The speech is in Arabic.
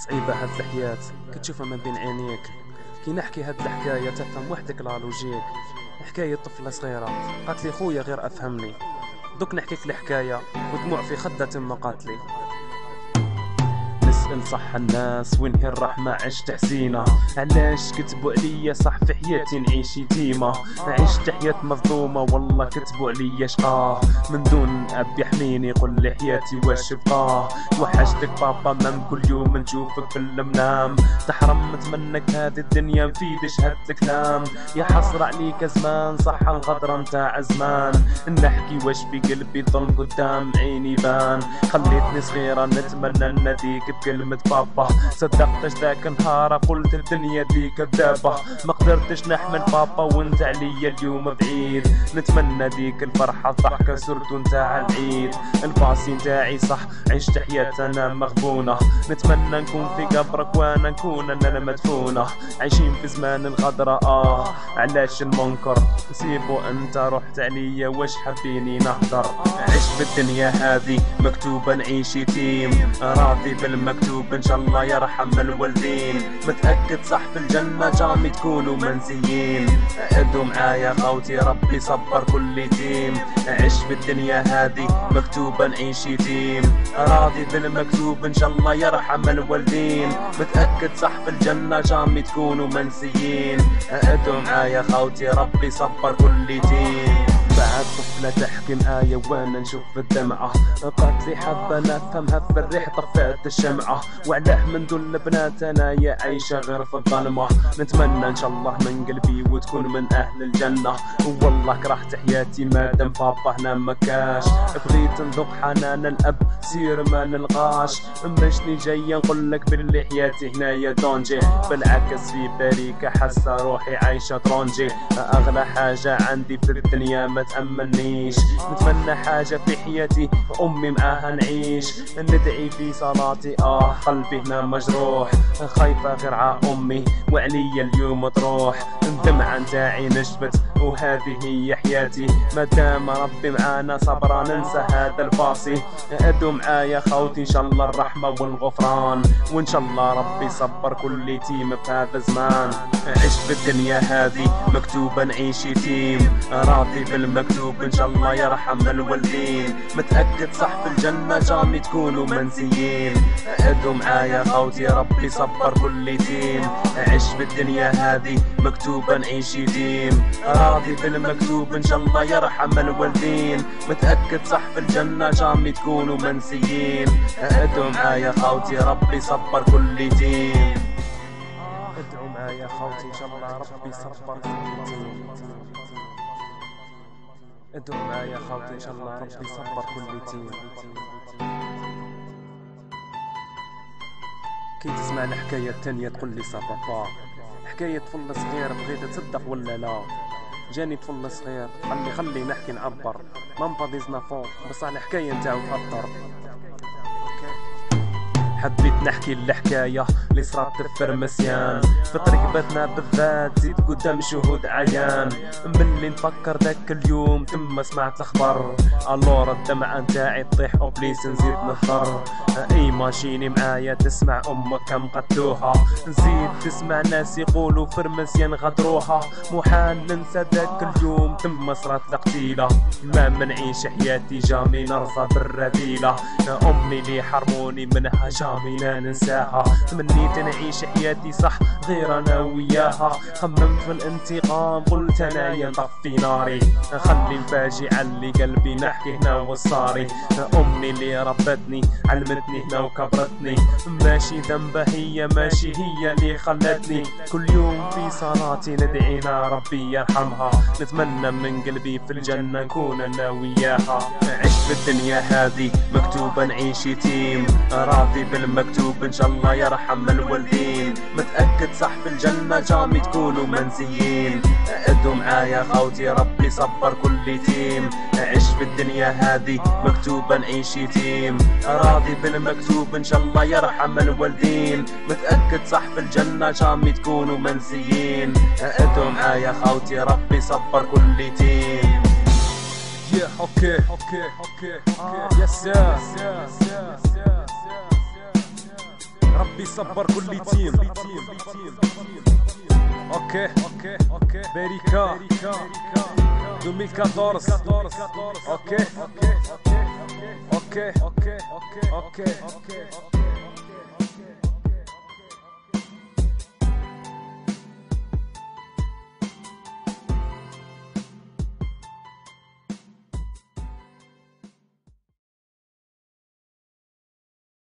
صعيبة هاد الحياة كتشوفها من بين عينيك. كي نحكي هاد الحكاية تفهم وحدك لا لوجيك. حكاية طفلة صغيرة قالت لي خويا غير افهمني، دوك نحكيك الحكاية ودموع في خدها تما قالت لي. نسأل صح الناس وين هي الرحمة عشت حزينة، علاش كتبوا عليا صح في حياتي نعيش يتيمة، عشت حياة مظلومة والله كتبوا عليا شقاه، من دون اب يحميني قل لي حياتي واش بقاه. وحشتك بابا مام كل يوم نشوفك في المنام، تحرمت منك هذه الدنيا مفيدش هاد الكلام، يا حسرة عليك زمان صح الغدرة نتاع زمان، نحكي واش في قلبي ظل قدام عيني بان، خليتني صغيرة نتمنى نديك بكلمة بابا، صدقتش ذاك نهار قلت الدنيا دي كذابة، ما قدرتش نحمل بابا وانت عليا اليوم بعيد، نتمنى ديك الفرحة الضحكة صرتو نتاع العيد، الباسي نتاعي صح عشت حياتنا مغبونة، نتمنى نكون في قبرك وانا نكون انا المدفونة، عايشين في زمان الغدرة علاش المنكر نسيبو انت رحت عليا واش حبيني نهدر، عشت بالدنيا هذه مكتوبة نعيش يتيم، راضي بالمكتوب ان شاء الله يرحم الوالدين، متأكد صح في الجنة جامي تكونوا منسيين، عدوا معايا خوتي ربي صبر كل يتيم، عش بالدنيا هذه مكتوبة نعيش يتيم، راضي بالمكتوب ان شاء الله يرحم الوالدين، متأكد صح في الجنة جامي تكونوا منسيين، عدوا معايا خوتي ربي صبر كل يتيم. بعد طفلة تحكي معايا وانا نشوف الدمعة، قالت لي حابة نفهمها في الريح طفيت الشمعة، وعلاه من دول البنات انايا عايشة غير في الظلمة، نتمنى ان شاء الله من قلبي وتكون من اهل الجنة، والله كرهت حياتي مادام بابا هنا مكاش، بغيت نذوق حنان الاب سير ما نلقاش، مشني جاي نقولك باللي حياتي هنايا دونجي، بالعكس في بالي كحاسة روحي عايشة ترونجي، اغلى حاجة عندي في الدنيا ما تأمنيش، نتمنى حاجة في حياتي أمي معاها نعيش، ندعي في صلاتي قلبي هنا مجروح، خايفة غير ع أمي وعليا اليوم تروح، الدمعة نتاعي نشفت وهذه هي حياتي، مادام ربي معانا صبرا ننسى هذا الفاصي، ادوا معايا خوتي ان شاء الله الرحمة والغفران، وان شاء الله ربي صبر كل يتيم في هذا الزمان، عشت بالدنيا هذه مكتوبة نعيش يتيم، راضي بالمكتوب ان شاء الله يرحم الوالدين، متأكد صح في الجنة جامي تكونوا منسيين، ادوا معايا خوتي ربي صبر كل يتيم، عش بالدنيا هذه مكتوبة نعيش يتيم، راضي بالمكتوب ان شاء الله يرحم الوالدين، متأكد صح في الجنة جامي تكونوا منسيين، ادوا معايا خوتي ربي صبر كل يتيم، ادعوا معايا خوتي ان شاء الله ربي صبر كل يتيم، ادعوا معايا خوتي ان شاء الله ربي صبر كل يتيم. كي تسمع الحكاية التانية تقول لي بابا، حكاية طفل صغير بغيت تصدق ولا لا، جاني طفل صغير خلي نحكي نعبر، مامبا ديزنا فوق بصح الحكاية نتاعو تأثر. حبيت نحكي الحكاية اللي صرات في فرمسيان، في طريق بيتنا بالذات زيد قدام شهود عيان، ملي نفكر ذاك اليوم ثم سمعت الخبر، الور الدمعة نتاعي تطيح وبليس نزيد نضطر، اي ماشيني معايا تسمع امك كم قتلوها، نزيد تسمع ناس يقولوا فرمسيان غدروها، محال ننسى ذاك اليوم ثم صرات القتيلة، ما منعيش حياتي جامي نرضى بالرذيلة، امي اللي حرموني منها جامي لا ننساها، تمنيت نعيش حياتي صح غير انا وياها، خممت في الانتقام قلت انا يا نطفي ناري، خلي الفاجعة اللي قلبي نحكي هنا وصاري، امي اللي ربتني علمتني هنا وكبرتني، ماشي ذنبها هي ماشي هي اللي خلتني، كل يوم في صلاتي ندعينا ربي يرحمها، نتمنى من قلبي في الجنة نكون انا وياها، عشت بالدنيا هذه مكتوبة نعيش يتيم، راضي بالمكتوب ان شاء الله يرحم الوالدين، متأكد صح في الجنة جامي تكونوا منسيين، ادوا معايا خوتي ربي صبر كل يتيم، عش بالدنيا هذه مكتوبة نعيش يتيم، راضي بالمكتوب ان شاء الله يرحم الوالدين، متأكد صح في الجنة جامي تكونوا منسيين، ادوا معايا خوتي ربي صبر كل يتيم. اوكي يس ربي صبر كل تيم. اوكي بيريكا 2014. اوكي